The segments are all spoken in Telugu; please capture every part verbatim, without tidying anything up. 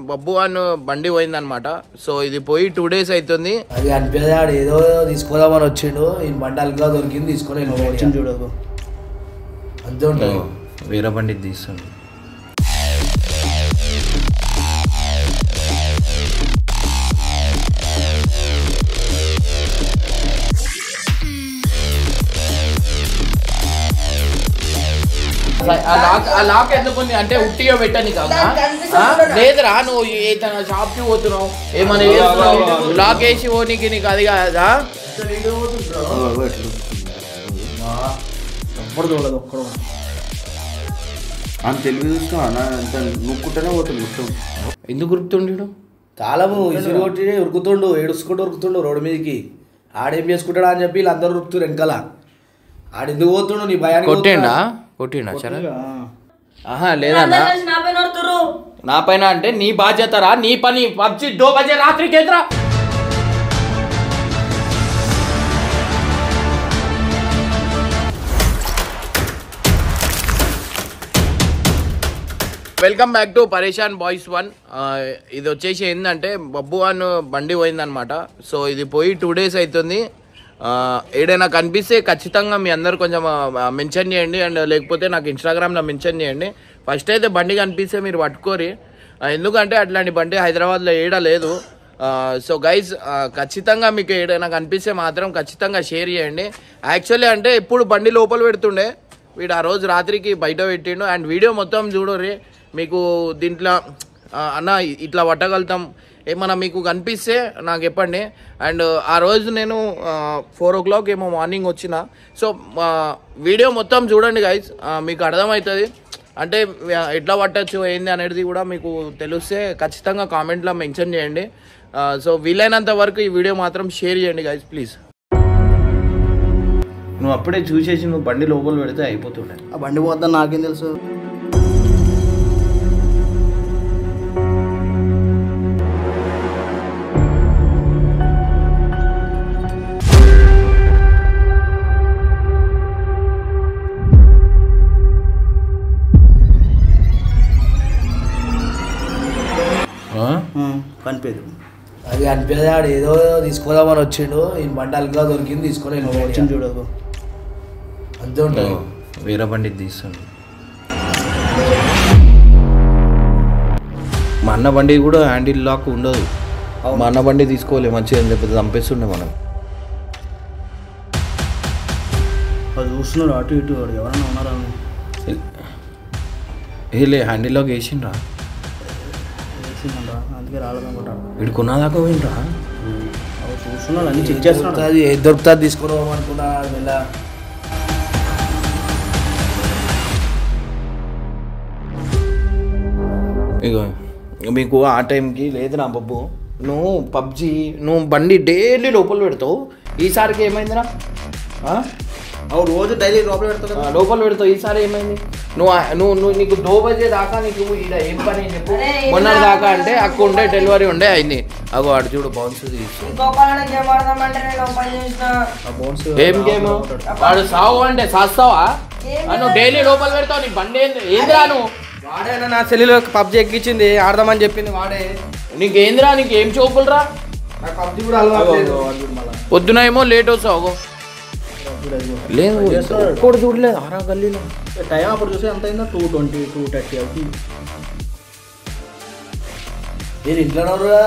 బబ్బు అని బండి పోయిందనమాట. సో ఇది పోయి టూ డేస్ అవుతుంది. అది అనిపించాడు ఏదో తీసుకోదామని వచ్చిండు. ఈ బండి అల్గా దొరికింది తీసుకొని వచ్చింది చూడదు అంతే ఉంటుంది. వేరే బండి తీస్తుంది. లాక్ ఎందుకుంది అంటే ఉట్టిగా పెట్టని కాదా? లేదురా నువ్వు ఏదైనా షాప్ కి పోతున్నావు ఏమన్నా చేస్తున్నావు లాక్ వేసి పోనీకి నీకు అది కాదా? తెలివి చూస్తున్నా నువ్వుకుంటేనే పోతుంది మొత్తం. ఎందుకు ఉరుకుతుండు? తాళము ఇసురు కొట్టి ఉరుకుతుండు ఏడుచుకుంటూ ఉరుకుతుండు రోడ్డు మీదకి. ఆడేం చేసుకుంటాడా అని చెప్పి వీళ్ళందరూ ఉరుకుతున్నారు వెనకాల. ఆడెందుకు పోతుండు నీ భయానికి? కొట్టిండా కొట్టిండా సరే. ఆహా లేదన్నా నా పైన అంటే నీ బాధ్యత రా, నీ పని. పబ్జి దో బజే రాత్రికి ఎదురా. Welcome back to Pareshan boys one. ఇది వచ్చేసి ఏంటంటే బబ్బు అని బండి పోయిందనమాట. సో ఇది పోయి టూ డేస్ అవుతుంది. ఏదైనా కనిపిస్తే ఖచ్చితంగా మీ అందరు కొంచెం మెన్షన్ చేయండి. అండ్ లేకపోతే నాకు ఇన్స్టాగ్రామ్లో మెన్షన్ చేయండి. ఫస్ట్ అయితే బండి కనిపిస్తే మీరు పట్టుకోరి, ఎందుకంటే అట్లాంటి బండి హైదరాబాద్లో ఏడా లేదు. సో గైజ్ ఖచ్చితంగా మీకు ఏదైనా కనిపిస్తే మాత్రం ఖచ్చితంగా షేర్ చేయండి. యాక్చువల్లీ అంటే ఇప్పుడు బండి లోపల పెడుతుండే, వీడు ఆ రోజు రాత్రికి బయట పెట్టిండు. అండ్ వీడియో మొత్తం చూడరి, మీకు దీంట్లో అన్న ఇట్లా పట్టగలుగుతాం ఏమన్నా మీకు కనిపిస్తే నాకు చెప్పండి. అండ్ ఆ రోజు నేను ఫోర్ ఓ క్లాక్ ఏమో మార్నింగ్ వచ్చిన. సో వీడియో మొత్తం చూడండి గైజ్, మీకు అర్థమవుతుంది. అంటే ఎట్లా పట్టచ్చు ఏంది అనేది కూడా మీకు తెలిస్తే ఖచ్చితంగా కామెంట్లో మెన్షన్ చేయండి. సో వీలైనంత వరకు ఈ వీడియో మాత్రం షేర్ చేయండి గైజ్ ప్లీజ్. నువ్వు అప్పుడే చూసేసి నువ్వు బండి లోపల పెడితే అయిపోతుండే. ఆ బండి పోద్దని నాకేం తెలుసు? కనిపించదు. అది అనిపించాడు ఏదో తీసుకోదామని వచ్చిండు. ఈ బండి అల్గా దొరికింది తీసుకొని వచ్చింది చూడదు అంతే ఉంటుంది. వేరే బండి తీస్తుంది. మా అన్న బండి కూడా హ్యాండిల్ లాక్ ఉండదు. మా అన్న బండి తీసుకోలే మంచిగా లేకపోతే చంపేస్తుండే మనం. అది చూస్తున్నాడు అటు ఇటు ఎవరన్నా ఉన్నారా? ఏ హ్యాండిల్ లాక్ వేసిండ్రా, అందుకే రాలేదనుకుంటాను. వీడు కొన్నాదాకా పోయిండ్రా. చూస్తున్నాడు అన్ని చెక్ చేస్తున్నాడు. అది ఏది దొరుకుతుంది తీసుకుని అనుకున్నాడు. మెల్ల ఇగో మీకు ఆ టైంకి లేదు నా బబ్బు, నువ్వు పబ్జి నువ్వు బండి డైలీ లోపల పెడతావు. ఈసారికి ఏమైందిరా? రోజు డైలీ లోపల పెడతావు లోపల పెడతావు. ఈసారి ఏమైంది? నువ్వు నువ్వు నువ్వు నీకు దో బజే దాకా నీకు ఇక్కడ ఏం పని చెప్పు. మొన్నటి దాకా అంటే అక్కడ ఉండే డెలివరీ ఉండే అయింది. అగో అటు చూడు బౌన్స్ తీసు. ఏం గేమ్ వాడు సావు అంటే సాస్తావా? నువ్వు డైలీ లోపల పెడతావు. నీ బండి ఏందిరా? నువ్వు వాడేనా నా సెల్లులో పబ్జి ఎక్కించింది ఆడదామని చెప్పింది వాడే. నీకేందిరా? నీకు ఏం చూపులరా? పబ్జి కూడా అలవాటు. పొద్దున ఏమో లేట్ వస్తావు. లేదు కూడా చూడలేదు ఆరా గల్లీలో టైం అప్పుడు చూసి ఎంత అయిందో టూ ట్వంటీ టూ థర్టీ అవుతుంది. నేను ఇంట్లో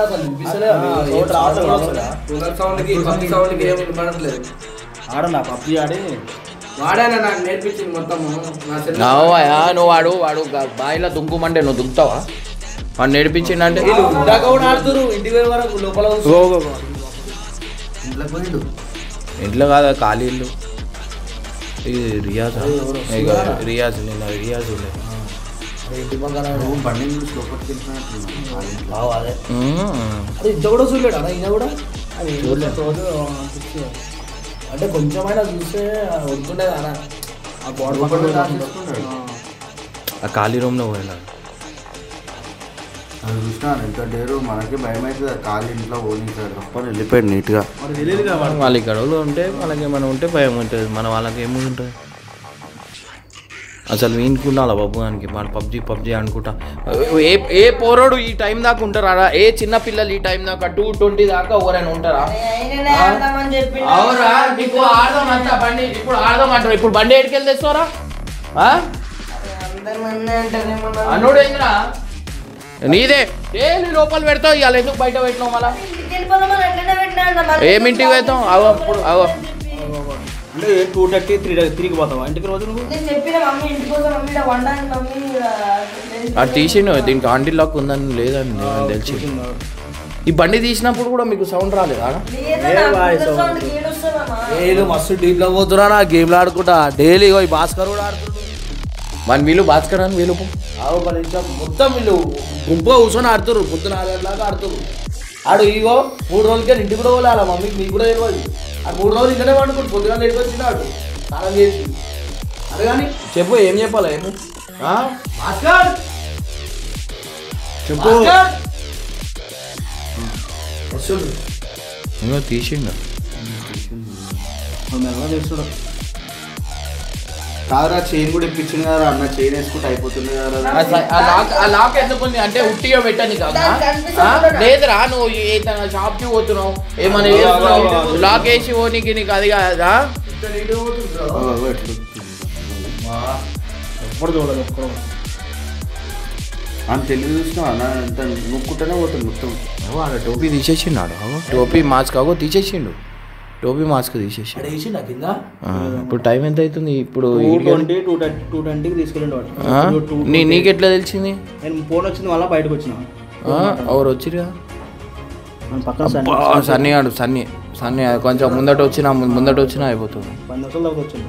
ఆడనా పబ్జి ఆడి వాడేనా నాకు నేర్పించింది మొత్తము. నువ్వు వాడు వాడు బాయిలో దుంకుమంటే నువ్వు దుంకుతావా? వాడు నేర్పించిండు అంటే కూడా ఆడుతురు ఇంటి వరకు లోపల ఇంట్లో పోయిండు. ఇంట్లో కాదా ఖాళీ ఇల్లు. ఇది రియాజ్ రియాజ్ నిన్న రియాజ్ ఇంటి పక్కన బండి అదే ఇంత కూడా చూడలేడు అన్న. ఈయన కూడా అది రోజు అంటే కొంచెమైనా చూస్తే వస్తుండే అన్న. ఆ బాడీ ఆ ఖాళీ రూమ్లో పోయినా అది చూసినా ఎంత డేరు మనకి భయం అవుతుంది. ఖాళీ ఇంట్లో పోనీ సార్ తప్ప వెళ్ళిపోయాడు నీట్గా. వాళ్ళ ఇక్కడ ఉంటే వాళ్ళకి ఏమైనా ఉంటే భయం ఉంటుంది, మన వాళ్ళకి ఏమి ఉంటుంది. అసలు వీనుకున్నాలా బాబు దానికి మన పబ్జి పబ్జి అనుకుంటా ఏ ఏ పోరోడు ఈ టైం దాకా ఉంటారా ఏ చిన్న పిల్లలు ఈ టైం దాకా టూ ట్వంటీ దాకా ఎవరైనా ఉంటారా అవురా నీకు ఆడదాం అంతా బండి ఇప్పుడు ఆడదాం అంటారు ఇప్పుడు బండి ఎక్కడికి వెళ్ళి తెస్తారా అన్నుడు ఏందిరా నీదే ఏ నీ లోపల పెడతావు ఇవాళ ఎందుకు బయట పెట్టినావు మళ్ళా ఏమింటికి పెడతాం అవ అవ అంటే టూ థర్టీ త్రీ త్రీకి పోతావా ఇంటికి రోజు నువ్వు అది తీసిండు దీనికి ఆంటీ లాక్ ఉందని లేదండి నాకు తెలిసి ఈ బండి తీసినప్పుడు కూడా మీకు సౌండ్ రాలేదా లేదు మస్తు డీప్ లో పోతున్నా నా గేమ్లు ఆడుకుంటా డైలీ ఈ భాస్కర్ కూడా ఆడుతున్నాడు మన వీళ్ళు భాస్కర్ అని వీళ్ళు ఆవు పది నిమిషం మొత్తం వీళ్ళు గుంపుగా కూర్చొని ఆడుతున్నారు పొద్దున ఆడేలాగా ఆడుతున్నారు ఆడు ఇగో మూడు రోజులకే ఇంటికి కూడా పోలే అలా మమ్మీకి నీకు కూడా తెలియదు ఆ మూడు రోజులు ఇంటనే పండుకుంటు పొద్దున లేట్ వచ్చినాడు స్నానం చేసి అదే కానీ చెప్పు ఏం చెప్పాలా ఏమి భాస్కర్ చెప్పు ఇంకా తీసిండు చేస్తున్నాడు కాదురా చైన్ కూడా ఇప్పించింది కదా అన్న చైన్ వేసుకుంటే అయిపోతుంది కదా ఆ లాక్ ఆ లాక్ ఎందుకుంది అంటే ఉట్టిగా పెట్టని కాదా లేదురా నువ్వు ఏదైనా షాప్ కి పోతున్నావు ఏమన్నా చేస్తున్నావు లాక్ వేసి పోనీకి నీకు అది కాదా ఎప్పుడు చూడదు ఎప్పుడు అని తెలుగు చూసినావు అన్న ఎంత నొక్కుంటూనే పోతుంది మొత్తం ఆడ టోపీ తీసేసిండు టోపీ మాస్క్ అగో తీసేసిండు టోపీ మాస్క్ తీసేసి వేసిండా కింద ఇప్పుడు టైం ఎంత అవుతుంది ఇప్పుడు ట్వంటీ టూ టూ ట్వంటీకి తీసుకెళ్ళండి వాడు నీ నీకు ఎట్లా తెలిసింది నేను ఫోన్ వచ్చింది మళ్ళీ బయటకు వచ్చిన ఎవరు వచ్చిరా పక్కన సన్నీ ఆడు సన్నీ సన్నీ కొంచెం ముందట వచ్చినా ముందట వచ్చినా అయిపోతుంది పది నిమిషాల దాకా వచ్చింది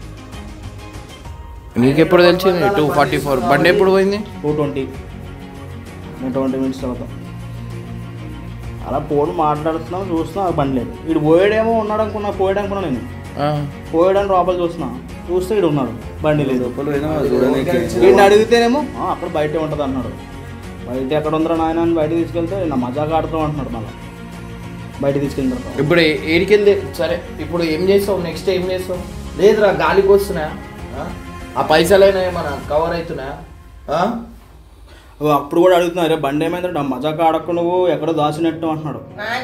నీకెప్పుడు తెలిసింది టూ ఫార్టీ ఫోర్ బండి ఎప్పుడు పోయింది టూ ట్వంటీ నేను ట్వంటీ మినిట్స్ తర్వాత అలా ఫోన్ మాట్లాడుతున్నాం చూస్తున్నా బండి లేదు వీడు పోయాడేమో ఉన్నాడు అనుకున్నా పోయాడు అనుకున్నా నేను పోయాడని లోపల చూస్తున్నా చూస్తే వీడు ఉన్నాడు బండి లేదు వీడిని అడిగితేనేమో అక్కడ బయటే ఉంటుంది అన్నాడు బయట ఎక్కడ ఉందరా నాయన అని బయట తీసుకెళ్తే నా మజాగా ఆడుతాం అంటున్నాడు మళ్ళీ బయట తీసుకెళ్ళిన తర్వాత ఇప్పుడు ఏడికెళ్ళి సరే ఇప్పుడు ఏం చేస్తావు నెక్స్ట్ ఏం చేస్తావు లేదురా గాలికి వస్తున్నాయా ఆ పైసలైనా ఏమన్నా కవర్ అవుతున్నాయా అప్పుడు కూడా అడుగుతున్నారు బండి ఏమైందంటే మజాక ఆడకు నువ్వు ఎక్కడో దాచినట్టు అంటున్నాడు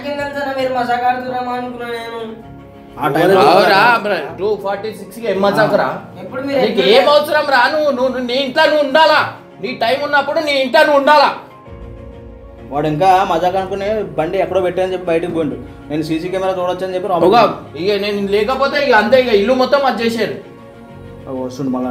టూ ఫార్టీ సిక్స్ కి మజాకరా నీకు ఏం అవసరం రా నువ్వు నువ్వు నీ ఇంట్లో నువ్వు ఉండాలా నీ టైం ఉన్నప్పుడు నీ ఇంట్లో నువ్వు ఉండాలా వాడు ఇంకా మజాక్ అనుకునే బండి ఎక్కడో పెట్టాయని చెప్పి బయటకు పోయిండు నేను సీసీ కెమెరా చూడొచ్చు అని చెప్పి ఇక నేను లేకపోతే ఇక అంతే ఇక ఇల్లు మొత్తం అది చేశారు వస్తుండు మళ్ళా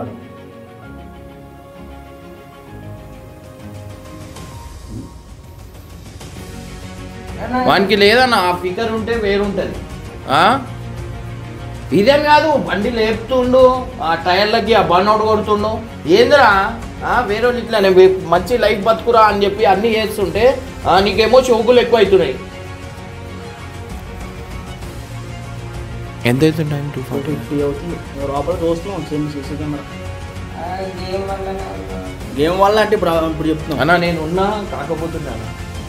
వానికి లేదన్న ఆ ఫిగర్ ఉంటే వేరుంటది ఇదేం కాదు బండి లేపుతుండు ఆ టైర్లకి ఆ బర్న్ అవుట్ కొడుతుండు ఏందిరా వేరే వాళ్ళు ఇట్లా నేను మంచి లైఫ్ బతుకురా అని చెప్పి అన్ని చేస్తుంటే నీకేమో చౌకులు ఎక్కువ అవుతున్నాయి ఎంత అవుతుంది టైం టూ ఫార్టీ ఫిఫ్టీ అవుతుంది లోపల చూస్తున్నాం సేమ్ సీసీ కెమెరా గేమ్ వల్ల అంటే ఇప్పుడు ఇప్పుడు చెప్తున్నాం అన్నా నేను ఉన్నా కాకపోతున్నాను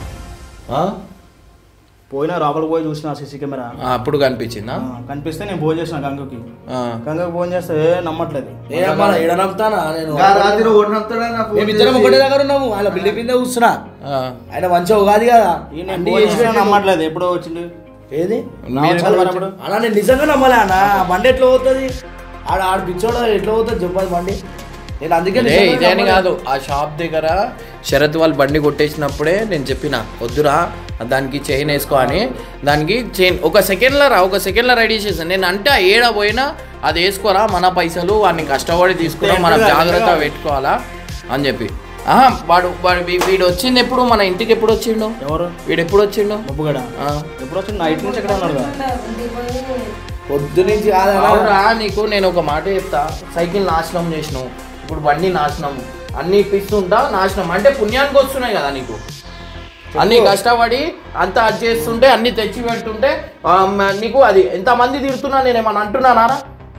పోయినా లోపలికి పోయి చూసిన సీసీ కెమెరా అప్పుడు కనిపించిందా కనిపిస్తే నేను ఫోన్ చేసిన గంగకి గంగకి ఫోన్ చేస్తే నమ్మట్లేదు నమ్ముతానా నేను ఇద్దరం ఒకటే దగ్గర ఉన్నాము ఆయన బిల్డింగ్ మీద కూర్చున్నా ఆయన మంచిగా ఉగాది కదా నమ్మట్లేదు ఎప్పుడో వచ్చింది ఏది అలా నేను నిజంగా నమ్మలే అన్న బండి ఎట్లా పోతుంది ఆడ ఆడ పిచ్చోడ ఎట్లా పోతుంది చెప్పాలి బండి నేను అందుకే ఇదేని కాదు ఆ షాప్ దగ్గర శరత్ వాళ్ళు బండి కొట్టేసినప్పుడే నేను చెప్పిన వద్దురా దానికి చైన్ వేసుకో అని దానికి చైన్ ఒక సెకండ్లో రా ఒక సెకండ్లో రెడీ చేసాను నేను అంటే ఏడా పోయినా అది వేసుకోరా మన పైసలు వాడిని కష్టపడి తీసుకురా మనం జాగ్రత్త పెట్టుకోవాలా అని చెప్పి ఆహా వాడు వాడు వీడు వచ్చింది ఎప్పుడు మన ఇంటికి ఎప్పుడు వచ్చిండు ఎవరు వీడు ఎప్పుడు వచ్చిండు మబ్బుగడ ఎప్పుడు వచ్చిండు నైట్ నుంచి ఎక్కడ ఉన్నాడు పొద్దు నుంచి కాదురా నీకు నేను ఒక మాట చెప్తా సైకిల్ నాశనం చేసినావు ఇప్పుడు బండి నాశనం అన్ని ఇప్పిస్తుంటా నాశనం అంటే పుణ్యానికి వస్తున్నాయి కదా నీకు అన్ని కష్టపడి అంతా అది చేస్తుంటే అన్ని తెచ్చి పెడుతుంటే నీకు అది ఎంతమంది తిడుతున్నా నేను ఏమన్నా అంటున్నానారా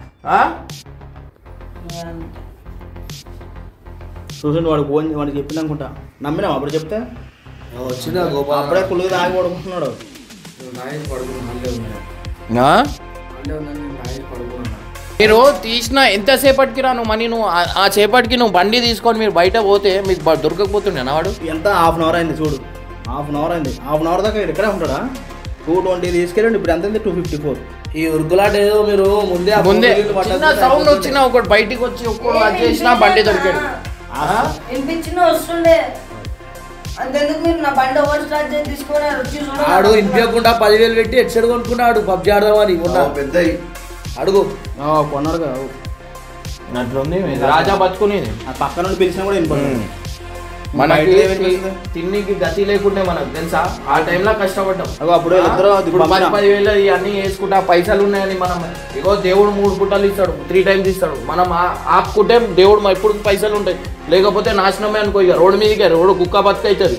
చూసండి వాడు ఫోన్ వాడికి చెప్పింది అనుకుంటా నమ్మినాం అప్పుడు చెప్తే వచ్చిందా గోపాల్ అప్పుడే కుళ్ళు తాగి పడుకుంటున్నాడు మీరు తీసిన ఎంతసేపటికి రా నువ్వు మనీ నువ్వు ఆ- ఆ సేపటికి నువ్వు బండి తీసుకొని మీరు బయట పోతే మీకు బ- దొరకకపోతుండే వాడు. ఎంత హాఫ్ అన్ అవర్ అయింది చూడు, హాఫ్ అన్ అవర్ అయింది. హాఫ్ అన్ అవర్ దాకా ఇక్కడే ఉంటాడా? టూ ట్వంటీ తీసుకెళ్ళండి, ఇప్పుడు ఎంత ఉంది? Two fifty four. ఈ ఉరుకులాట ఏదో మీరు ముందే ఆ ముందే ఫోన్ బిల్లు పట్టకపోతే చిన్న సౌండ్ వచ్చినా ఒకటి బయటికి వచ్చి ఒక్కడు అది చేసినా బండి దొరికాడు. వినిపించిన వస్తుండే అంతెందుకు మీరు నా బండి ఓవర్ స్టార్ట్ చేసి తీసుకొని వచ్చి ఆడు ఇంటియకుండా పదివేలు పెట్టి హెడ్సెట్ కొనుక్కున్నాడు పబ్జి ఆడదామని ఉన్న పెద్ద అడుగు కొన్నాడు కదా. అట్లుంది రాజా బతుకునేది. ఆ పక్క నుండి పిలిచినా కూడా వినపడుతుంది. మనకి బయట ఏమైంది? తిన్నికి గతి లేకుండే మనకు తెలుసా, ఆ టైంలో కష్టపడ్డాం. అగో అప్పుడు వీళ్ళిద్దరూ అది ఇప్పుడు పది పంపినా. పదివేలు ఇవన్నీ వేసుకుంటా పైసలు ఉన్నాయని మనం ఇగో దేవుడు మూడు పుట్టలు ఇస్తాడు, త్రీ టైమ్స్ ఇస్తాడు. మనం ఆ- ఆపుకుంటే దేవుడు మా ఎప్పుడు పైసలు ఉంటాయి, లేకపోతే నాశనమే అనుకో. ఇక రోడ్డు మీదకి రోడ్డు కుక్క బతుక అవుతుంది.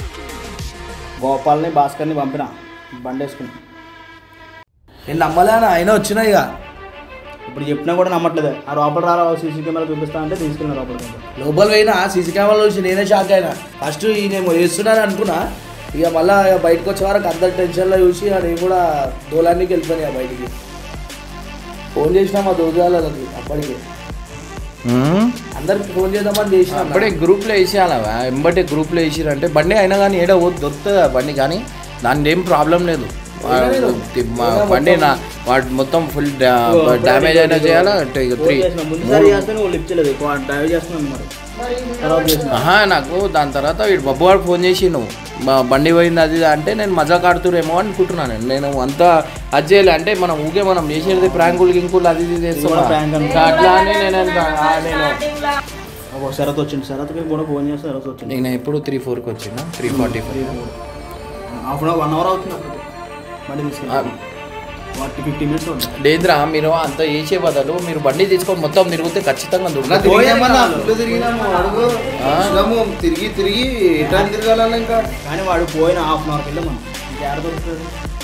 గోపాల్ని భాస్కర్ని పంపిన బండి వేసుకుని. నేను నమ్మలేను ఆయన వచ్చినా ఇక ఇప్పుడు చెప్పినా కూడా నమ్మట్లేదు. ఆ లోపల రారా సీసీ కెమెరా చూపిస్తా అంటే తీసుకెళ్ళిన లోపలికి. లోపల పోయినా సీసీ కెమెరాలో చూసి నేనే షాక్ అయినా. ఫస్ట్ ఈయనేమో వేస్తున్నాను అనుకున్నా, ఇక మళ్ళీ బయటకు వచ్చే వరకు అందరు టెన్షన్లో చూసి నేను కూడా దూలానికి వెళ్ళిపోయినా బయటికి. ఫోన్ చేసినా మా దోజాలకి అప్పటికి అందరికి ఫోన్ చేద్దామని చేసిన. అప్పుడే గ్రూప్లో వేసేయాలా ఎంబటే గ్రూప్లో వేసిరంటే బండి అయినా కానీ ఏడో దొరుకుతుంది ఆ బండి, కానీ దాని ఏం ప్రాబ్లం లేదు. మా బండి నా వాడు మొత్తం ఫుల్ డ్యామేజ్ అయినా చేయాలా అంటే ఇక త్రీ ముందుసారి చేస్తే నువ్వు లిఫ్ట్ చేయలేదు, డ్రైవ్ చేస్తున్నాను మరి తర్వాత చేసిన. ఆహా నాకు దాని తర్వాత వీడు బబ్బు వాడు ఫోన్ చేసి నువ్వు మా బండి పోయింది అది ఇది అంటే నేను మజాక్ ఆడుతురేమో అనుకుంటున్నాను. నేను అంతా అది చేయలే అంటే మనం ఊకే మనం చేసేది ప్రాంకులు గింకులు అది ఇది చేస్తున్నా prank అనుకో. అట్లా అని నేను అంత- ఆ నేను ఒక శరత్ వచ్చింది, శరత్కి కూడా ఫోన్ చేస్తే శరత్ వచ్చింది. నేను ఎప్పుడు త్రీ ఫోర్కి వచ్చిన three forty five half an hour one hour అవుతుంది అప్పటికి బండి తీసుకెళ్ళి ఫార్టీ ఫిఫ్టీ మినిట్స్ అవుతుంది. లేదురా మీరు అంత చేసే బదులు మీరు బండి తీసుకొని మొత్తం తిరిగితే ఖచ్చితంగా దొరుకుతుంది. తిరిగి తిరిగి ఎట్లా తిరగాలన్నా ఇంకా కానీ వాడు పోయిన హాఫ్ అన్ అవర్కి వెళ్ళి మనం ఇంకేడ దొరుకుతుంది.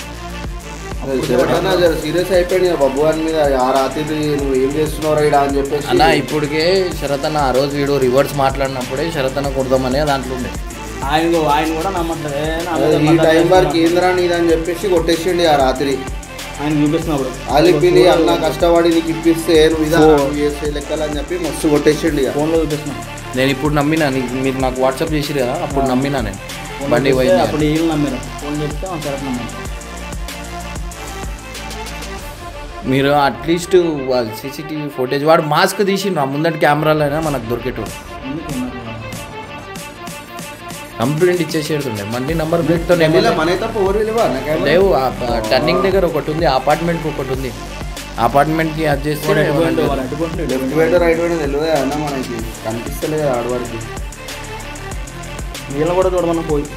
సీరియస్ అయిపోయింది బబ్బు అని మీద ఆ రాత్రి నువ్వు ఏం చేస్తున్నావు రైడా అని చెప్పేసి అన్న ఇప్పటికే శరత్ అన్న ఆ రోజు వీడు రివర్స్ మాట్లాడినప్పుడే శరత్ అన్న కొడదామనే దాంట్లో ఉండే. ఆయన ఆయన కూడా నమ్మట్లేదు. ఏ నా మీద ఈ మద్దతు టైం చేస్తున్నా. వరకు ఏంద్రా నీదని చెప్పేసి కొట్టేసిండి ఆ రాత్రి. ఆయన చూపిస్తున్నప్పుడు ఆలిపిని అన్న కష్టపడి నీకు ఇప్పిస్తే నువ్వు ఇదా నువ్వు చేసే లెక్కలు అని చెప్పి మస్తు కొట్టేసిండి ఇక. ఫోన్లో చూపిస్తున్నాను. నేను ఇప్పుడు నమ్మినా నీ- మీరు నాకు వాట్సాప్ చేసిరు కదా అప్పుడు నమ్మినా నేను ఫోన్ బండి చూపిస్తే పోయింది అప్పుడు వీళ్ళు నమ్మారు. ఫోన్ చెప్తే మన కరెక్ట్ నమ్మారు. మీరు అట్లీస్ట్ సీసీటీవీ ఫుటేజ్ వాడు మాస్క్ తీసిండ్రు ఆ ముందటి కెమెరాలో అయినా మనకు దొరికేటోడు. ఎందుకు ఉన్నారు? కంప్లైంట్ ఇచ్చేసేటుండే మళ్ళీ నంబర్ ప్లేట్తో ఇలా మన తప్ప ఎవరు లేవా నాకేమో లేవు. టర్నింగ్ దగ్గర ఒకటి ఉంది, అపార్ట్మెంట్కి ఒకటి ఉంది. అపార్ట్మెంట్కి అది చేస్తే వాడు ఎటువంటి వాడు ఎటువంటి లెఫ్ట్ వైడ్ రైట్ వైడ్ తెలియదు అన్న మనకి కనిపిస్తలేదు ఆడవారికి. వీళ్ళని కూడా చూడమన్నా పోయి.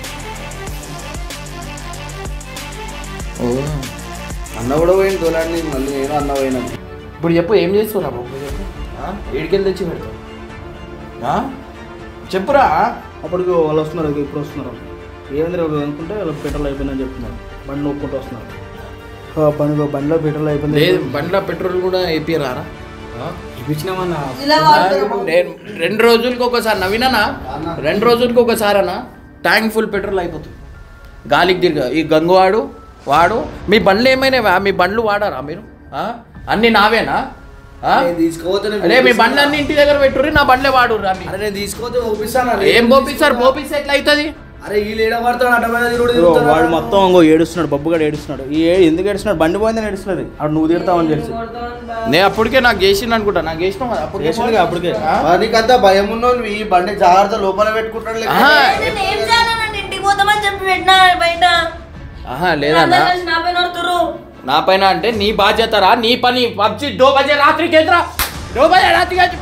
ఓ అన్న కూడా పోయింది తోలాడిని మళ్ళీ నేను అన్న పోయినా. ఇప్పుడు చెప్పు ఏం చేస్తున్నా బాబు చెప్పు. ఏడికెళ్ళి తెచ్చి పెడతావు ఆ? చెప్పురా. అప్పటికి వాళ్ళు వస్తున్నారు, ఇప్పుడు వస్తున్నారు. ఏంద్ర అనుకుంటే వాళ్ళు పెట్రోల్ అయిపోయిందని చెప్తున్నారు. బండి నొక్కుంటూ వస్తున్నారు. ఆ, బండి బండిలో పెట్రోల్ అయిపోయింది. లేదు బండిలో పెట్రోల్ కూడా వేపిరారా? ఇప్పించినామన్నా. ఇలా వాడతారు. నేను రెండు రోజులకి ఒకసారి నవీననా రెండు రోజులకి ఒకసారి అన్న ట్యాంక్ ఫుల్ పెట్రోల్ అయిపోతుంది. గాలికి తిరిగా ఈ గంగువాడు వాడు మీ బండ్లు ఏమైనా మీ బండ్లు వాడారా మీరు? ఆ? అన్ని నావేనా? ఆ? నేను తీసుకోవద్దు అరే మీ బండ్లు అన్ని ఇంటి దగ్గర పెట్టుర్రి, నా బండ్లే వాడుర్రి అన్ని. అరే నేను తీసుకోవద్దు చూపిస్తాను. ఏం పోపిస్తారు? పోపిస్తే ఎట్లా అవుతుంది? అరే ఈ లేడ పడతాడు అడ్డమైన తిరుగుడు ఇదిగో తిరుగుతాడు. వాడు మొత్తం ఇంకో ఏడుస్తున్నాడు, బబ్బుగాడు ఏడుస్తున్నాడు. ఈ ఏ- ఎందుకు ఏడుస్తున్నాడు? బండి పోయిందని ఏడుస్తున్నది. అప్పుడు నువ్వు తిడతావని తెలిసి నేను అప్పటికే నాకు చేసింది అనుకుంటా. నాకు చేసినావు కదా అప్పటికే. చేసిందిగా అప్పటికే. ఆ? నీకంతా భయం ఉన్నావు ఈ బండి జాగ్రత్త లోపల పెట్టుకుంటాడు లేక. ఆహా. నేను ఏం చేయాలనంటే ఇంటికి పోతామని చెప్పి పెట్టినా బయట ఆహా లేదన్నా అందరూ కలిసి నా పైన పడుతుర్రు. నా పైన అంటే నీ బాధ్యత రా, నీ పని. పబ్జి దో బజే రాత్రికి ఎదురా దో బజే రాత్రికి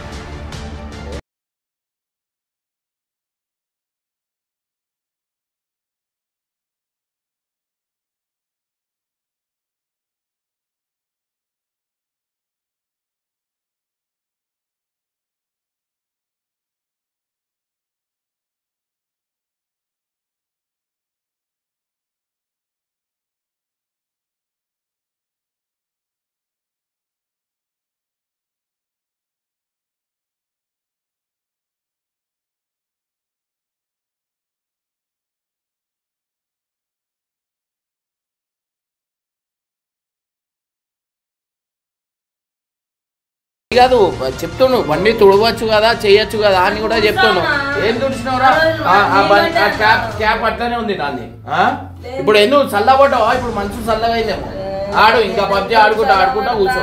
కాదు చెప్తున్నావు బండి తుడవచ్చు కదా చేయొచ్చు కదా అని కూడా చెప్తున్నావు. ఏం తుడిచినావురా? క్యాప్ క్యాప్ అట్లనే ఉంది నాది. ఇప్పుడు ఎందుకు చల్లబడ్డావా? ఇప్పుడు మంచు చల్లగా అయిందేమో. ఆడు ఇంకా పబ్జి ఆడుకుంటా ఆడుకుంటా కూర్చో.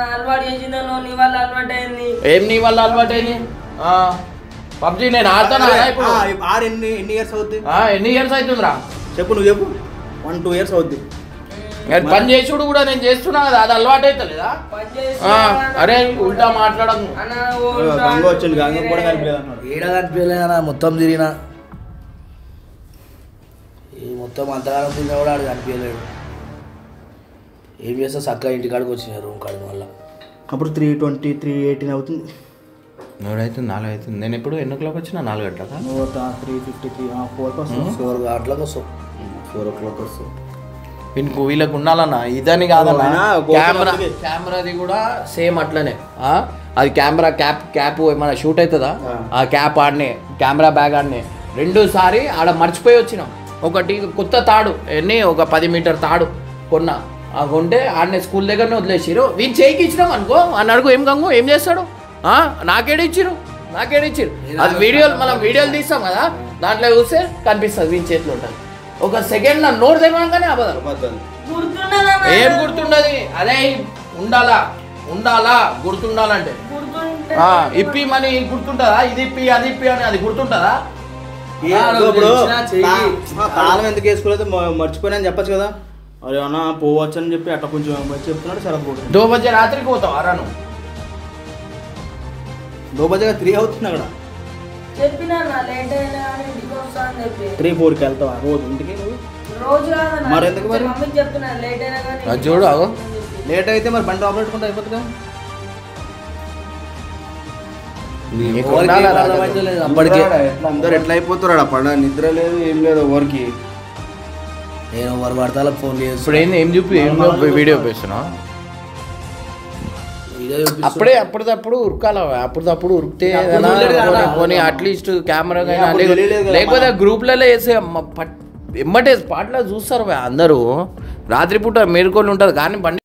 ఏం నీ వల్ల అలవాటు అయింది? పబ్జి నేను ఆడతాను ఇప్పుడు. ఎన్ని ఎన్ని ఇయర్స్ అవుద్ది? ఎన్ని ఇయర్స్ అవుతుందిరా చెప్పు, నువ్వు చెప్పు. వన్ టూ ఇయర్స్ అవుద్ది. పని చేసుడు కూడా నేను చేస్తున్నా కదా, అది అలవాటు అవుతలేదా? అరే ఉల్టా మాట్లాడము. గంగ వచ్చింది, గంగ కూడా కనిపించలేదు అన్నాడు. ఏడ కనిపించలేదన్నా, మొత్తం తిరిగినా ఈ మొత్తం అంతగానం తిన్నా కూడా ఆడు కనిపించలేడు. ఏం చేస్తా చక్కగా ఇంటికాడికి వచ్చినాయి రూమ్ కాడికి మళ్ళీ. అప్పుడు త్రీ ట్వంటీ త్రీ ఎయిటీన్ అవుతుంది. మూడు అవుతుంది, నాలుగు అవుతుంది. నేను ఎప్పుడు ఎన్ని క్లాక్ వచ్చినా నాలుగు గంటలకా? నువ్వు త్రీ ఫిఫ్టీ త్రీ ఫోర్కి వస్తావు. ఫోర్ గంటలకు వస్తావు, ఫోర్ ఓ క్లాక్ వస్తావు. వీళ్ళకు వీళ్ళకి ఉండాలన్నా, ఇదని కాదన్నా. కెమెరా కెమెరాది కూడా సేమ్ అట్లనే. అది కెమెరా క్యాప్ క్యాప్ ఏమైనా షూట్ అవుతుందా? ఆ క్యాప్ ఆడనే, కెమెరా బ్యాగ్ ఆడనే. రెండోసారి ఆడ మర్చిపోయి వచ్చినాం. ఒకటి కొత్త తాడు ఎన్ని ఒక పది మీటర్ తాడు కొన్నా. ఆ కొంటే ఆడనే స్కూల్ దగ్గరనే వదిలేసిరు. వీళ్ళు చేయికి ఇచ్చినాం అనుకో అని అడుగు, ఏం గంగు ఏం చేస్తాడు? నాకేడ ఇచ్చిరు నాకేడ ఇచ్చిరు అది వీడియోలు మనం వీడియోలు తీస్తాం కదా, దాంట్లో చూస్తే కనిపిస్తుంది వీని చేతిలో ఉంటుంది. ఒక సెకండ్ నా నోరు తెగగానే అబద్ధాలు. ఏం గుర్తుండదు? అదే ఉండాలా ఉండాలా గుర్తుండాలంటే ఇప్పి మని గుర్తుంటుందా? ఇది ఇప్పి అది ఇప్పి అని అది గుర్తుంటుందా? కాలం ఎందుకు వేసుకోలేదు మర్చిపోయినా అని చెప్పచ్చు కదా. అరే అన్న పోవచ్చు అని చెప్పి అట్లా కొంచెం చెప్తున్నాడు. శరత్ కూడా దో బజే రాత్రికి పోతావు అరాను. దో బజే త్రీ అవుతుంది అక్కడ. త్రీ ఫోర్కి వెళ్తావా రోజు ఇంటికి? మరి ఎందుకు మరి చూడు అగో లేట్ అయితే మరి బండి ఆపరేట్ కుంటే అయిపోతుందా? అప్పటికే అందరు ఎట్లా అయిపోతున్నాడు? పడ నిద్ర లేదు ఏం లేదు ఎవరికి. నేను ఎవరు పడతా ఫోన్ చేసి ఇప్పుడు ఏంది ఏం చూపి ఏం వీడియో చూపిస్తున్నా? అప్పుడే అప్పటిదప్పుడు ఉరకాల, అప్పటిదప్పుడు ఉరికితే పోనీ అట్లీస్ట్ కెమెరా లేకపోతే గ్రూప్లలో వేసే ఎమ్మటే స్పాట్లో చూస్తారు అందరూ. రాత్రిపూట మేలుకొని ఉంటుంది కానీ బండి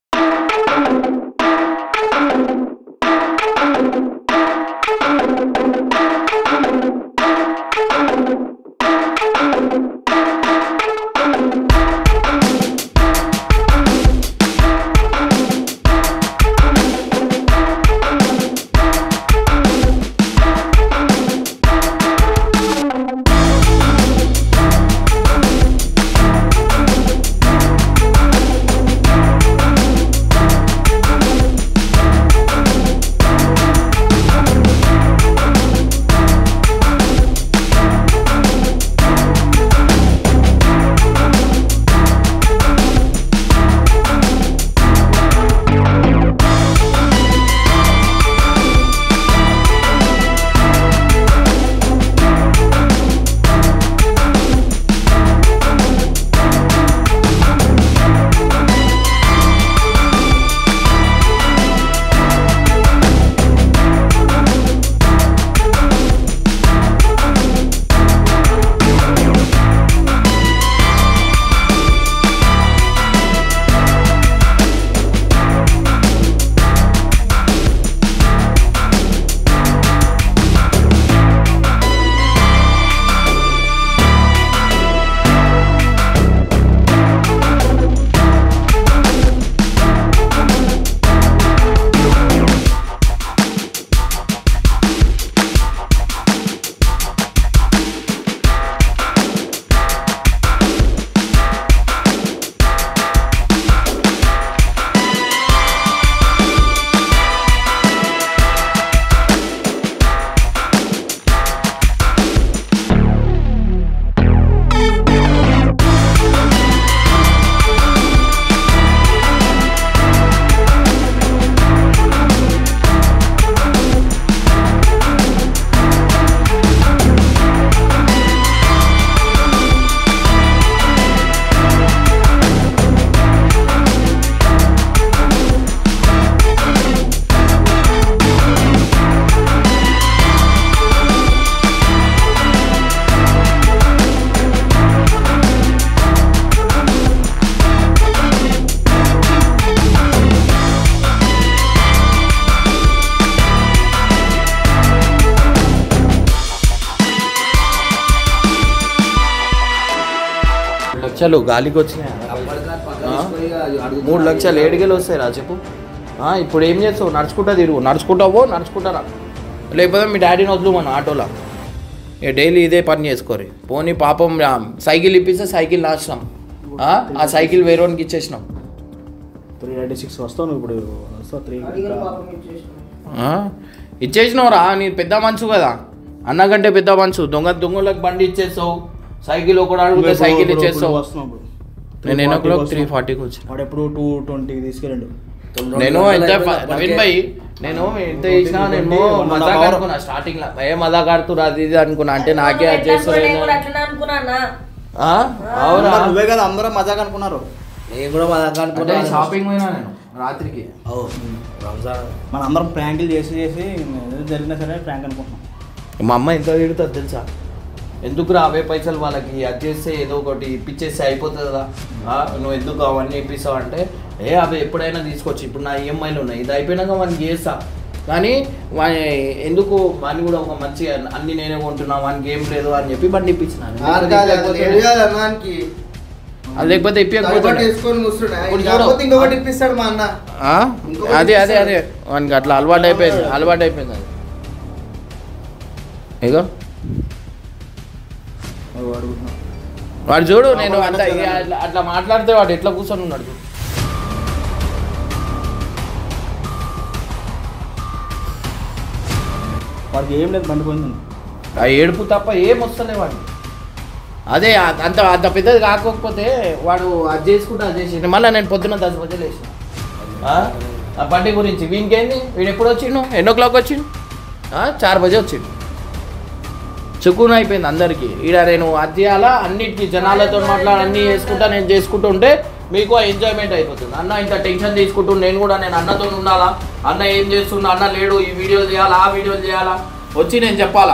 లక్షలు గాలికి వచ్చినాయి మూడు లక్షలు ఏడుగేలు వస్తాయి రా చెప్పు. ఆ, ఇప్పుడు ఏం చేస్తావు? నడుచుకుంటా తిరుగు, నడుచుకుంటావో నడుచుకుంటారా, లేకపోతే మీ డాడీని వద్దు మన ఆటోలో. ఇక డైలీ ఇదే పని చేసుకోరు. పోనీ పాపం రా, సైకిల్ ఇప్పిస్తే సైకిల్ నాశనం. ఆ, ఆ సైకిల్ వేరేవానికి ఇచ్చేసినాం. త్రీ నైంటీ సిక్స్ వస్తావు నువ్వు ఇప్పుడు వస్తావు త్రీ అడిగిన పాపం ఇచ్చేసిన. ఆ, ఇచ్చేసినావు రా, నీ పెద్ద మనసు కదా, అన్నకంటే పెద్ద మనసు. దొంగ దొంగలకు బండి ఇచ్చేస్తావు, సైకిల్ ఒకటి అడిగితే సైకిల్ ఇచ్చేస్తావు. వస్తున్నావు ఇప్పుడు. నేను ఎన్నో క్లాక్ త్రీ ఫార్టీకి వచ్చాను. వాడు ఎప్పుడు టూ ట్వంటీకి తీసుకెళ్ళండు. నేను ఎంత నవీన్ భాయ్, నేను ఎంత చేసినా నేను మజాక్ అనుకున్నా స్టార్టింగ్ లో, ఏ మజాక్ ఆడుతురా అది ఇది అనుకున్నా. అంటే నాకే అది చేస్తారు నేను కూడా అట్లనే అనుకున్నానా. అవునా, నువ్వే కదా అందరూ మజాక్ అనుకున్నారు. నేను కూడా మా దగ్గర అంటే అనుకుంటా షాపింగ్ పోయినా నేను రాత్రికి. ఓ, రంజాన్ మన అందరం ప్రాంకులు చేసి చేసి ఏదో జరిగినా సరే ప్రాంక్ అనుకుంటున్నాం. మా అమ్మ ఎంత తిడుతుంది తెలుసా, ఎందుకు రా అవే పైసలు వాళ్ళకి, అది చేస్తే ఏదో ఒకటి ఇప్పించేస్తే అయిపోతుంది కదా, ఆ, నువ్వు ఎందుకు అవన్నీ ఇప్పిస్తావు అంటే, ఏ అవి ఎప్పుడైనా తీసుకోవచ్చు, ఇప్పుడు నా ఈఎంఐలు ఉన్నాయి, ఇది అయిపోయినాక వానికి చేస్తా, కానీ వాని ఎందుకు వాని కూడా ఒక మంచి అన్ని నేనే కొంటున్నా, వానికి ఏం లేదు అని చెప్పి బండి ఇప్పించినాను. అది లేకపోతే ఇప్పించకపోతే ఇంకొకటి ఇప్పిస్తాడు మా అన్న. అదే అదే అదే వానికి అట్లా అలవాటు అయిపోయింది, అలవాటు అయిపోయింది అది. ఇగో అవి అడుగుతున్నాం. వాడు చూడు, నేను అంత అట్లా అట్లా మాట్లాడితే వాడు ఎట్లా కూర్చొని ఉన్నాడు చూడు. వాడికి ఏం లేదు బండి పోయింది. ఆ ఏడుపు తప్ప ఏం వస్తలే వాడికి. అదే ఆ- అంత అంత పెద్దది కాకపోతే వాడు అది చేసుకుంటే అది చేసి మళ్ళీ నేను పొద్దున్న దశ బజలు వేసిన ఆ బండి గురించి. వీనికేంది, వీడు ఎప్పుడు వచ్చిండు, ఎన్నో క్లాక్ వచ్చిండు, చార్ బజే వచ్చిండు. చుక్కున అయిపోయింది అందరికీ. ఈడ నేను అది చేయాలా, అన్నిటికీ జనాలతో మాట్లాడి అన్నీ చేసుకుంటా నేను చేసుకుంటూ ఉంటే మీకు ఎంజాయ్మెంట్ అయిపోతుంది. అన్న ఇంత టెన్షన్ తీసుకుంటూ నేను కూడా నేను అన్నతో ఉండాలా, అన్న ఏం చేస్తున్నా, అన్న లేడు, ఈ వీడియోలు చేయాలా, ఆ వీడియోలు చేయాలా, వచ్చి నేను చెప్పాలా.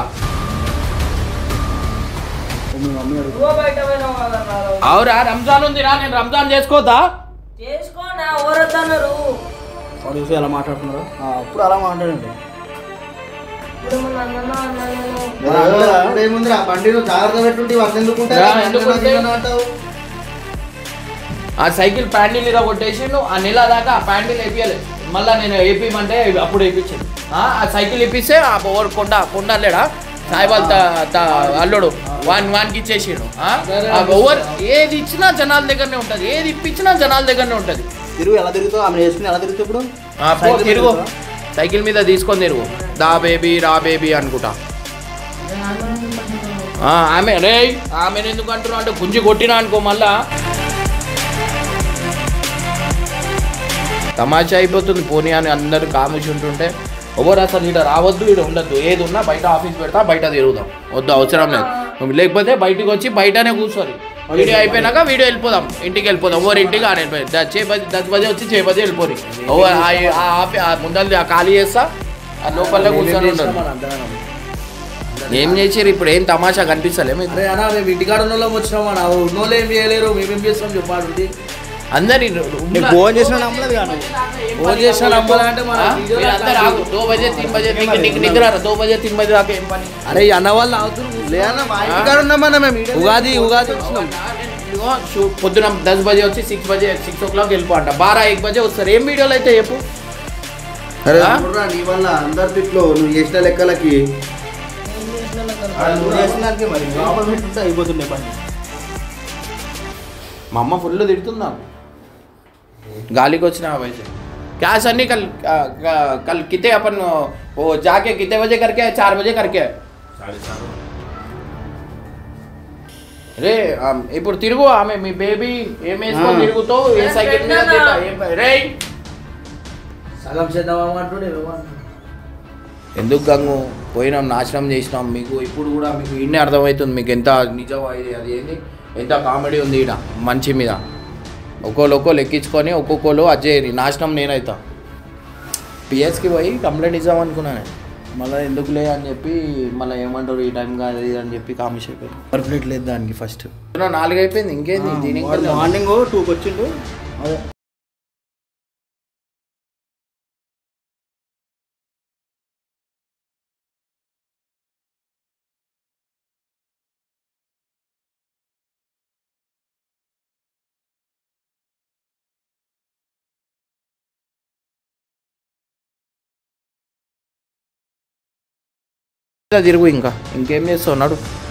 మీ మమ్మీ అడుగు. నువ్వు బయట పోయినావు కదన్నారు. అవురా, రంజాన్ ఉందిరా, నేను రంజాన్ చేసుకోదా? చేసుకో నా ఎవరొద్దన్నారు. వాడు చూసి ఎలా మాట్లాడుతున్నారు. అప్పుడు అలా మాట్లాడండి. ఇప్పుడు మన అన్న అన్నాను. ఏముందిరా బండి నువ్వు జాగ్రత్త పెట్టుంటే వాళ్ళు ఎందుకుంటే రా, ఎందుకు ఉంటాయి? ఆ సైకిల్ ప్యాండిల్ ఇలా కొట్టేసిండు, ఆ నెల దాకా ఆ ప్యాండిల్ వేపియలేదు. మళ్ళీ నేను వేపిమంటే అప్పుడు వేయించాను. ఆ సైకిల్ ఇప్పిస్తే ఆ ఓవర్ కొండ కొండ లేడా సాయిబాల్ అల్లుడు వాన్ వానికి ఇచ్చేసిండు. ఆ ఓవర్ ఏది ఇచ్చినా జనాల దగ్గరనే ఉంటుంది, ఏది ఇప్పించినా జనాల దగ్గరనే ఉంటుంది. తిరుగు ఎలా తిరుగుతావు, ఆమె వేసుకుని ఎలా తిరుగుతావు ఇప్పుడు? ఆ, పో, తిరుగు సైకిల్ మీద తీసుకొని తిరుగు, దా బేబీ రా బేబీ అనుకుంటా. ఆ, ఆమె రే ఆమెను ఎందుకు అంటున్నావు అంటే గుంజి కొట్టినా అనుకో మళ్ళా తమాషా అయిపోతుంది. పోనీ అని అందరు కామిషి ఉంటుంటే ఎవరు అసలు ఇక్కడ రావద్దు, ఇక్కడ ఉండద్దు, ఏది ఉన్నా బయట ఆఫీస్ పెడతా, బయట తిరుగుదాం, వద్దు అవసరం లేదు. లేకపోతే బయటకు వచ్చి బయటనే కూర్చోరు. వీడియో అయిపోయినాక వీడియో వెళ్ళిపోదాం, ఇంటికి వెళ్ళిపోదాం. ఎవరు ఇంటికి ఆడ వెళ్ళిపోయి చే పది దస్ బజే వచ్చి చే బజే వెళ్ళిపోరు. ముందర ఆ ఖాళీ చేస్తా, ఆ లోపల కూర్చొని ఉండరు. ఏం చేసారు ఇప్పుడు, ఏం తమాషా కనిపిస్తలే మీకు? అరే అన్న మేము ఇంటికాడ ఉన్న వాళ్ళం వచ్చినాం అన్న, ఉన్నోళ్ళు ఏం చేయలేరు, మేమేం చేస్తాం చెప్పాడు. అందరి ఫోన్ చేసిన నమ్మలేదు కానీ ఫోన్ చేసిన నమ్మాలంటే మన వీడియోలో అందరు ఆగు, దో బజే తీన్ బజే నీకు నీకు నిద్ర దో బజే తీన్ బజే దాకా ఏం పని? అరే ఈ అన్న వాళ్ళు అవుతున్నారు. లేదన్న మా ఇంటికాడ ఉన్నామన్న మేము ఈడ. ఉగాది ఉగాది వచ్చినాం. ఇదిగో షూ- పొద్దున దస్ బజే వచ్చి సిక్స్ బజే సిక్స్ ఓ క్లాక్ వెళ్ళిపో అంట, బారా ఎక్ బజే వస్తారు. ఏం వీడియోలు అయితే చెప్పు. అరే ఆ? చూడురా, నీ వల్ల అందరి తిట్లు నువ్వు చేసిన లెక్కలకి నువ్వు చేసిన దానికి మరి లోపల పెట్టుంటే అయిపోతుండే పని. మా అమ్మ ఫుల్ తిడుతుందా गाली को వచ్చిన वैसे क्या सन्नी कल कल कितने अपन वो जाके कितने बजे करके आए? चार बजे करके आए. రే ఇప్పుడు తిరుగు, ఆమె మీ బేబీ ఏం వేసుకొని తిరుగుతావు, ఏ సైకిల్ మీద తిరుగుతా, ఏం రే సగం చేద్దామా అంటుండే ఏమంటున్నాడు. ఎందుకు గంగు పోయినాం, నాశనం చేసినాం. మీకు ఇప్పుడు కూడా మీకు ఇన్నే అర్థమవుతుంది మీకు ఎంత నిజం అది అది ఏంది, ఎంత కామెడీ ఉంది ఈడ మంచి మీద. ఒక్కోళ్ళు ఒక్కోళ్ళు ఎక్కించుకొని ఒక్కొక్కళ్ళు అజ్జేయని నాశనం నేనైతా. పిఎస్కి పోయి కంప్లైంట్ ఇద్దాం అనుకున్నాను, మళ్ళీ ఎందుకులే అని చెప్పి మళ్ళీ ఏమంటారు ఈ టైం కాదు ఇది అని చెప్పి కామిష్ అయిపోయింది. పర్ఫెక్ట్ లేదు దానికి. ఫస్ట్ నాలుగు అయిపోయింది, ఇంకేంది దీనికి మార్నింగ్ టూకి వచ్చిండు. అదే తిరుగు ఇంకా ఇంకేం చేస్తావు నడు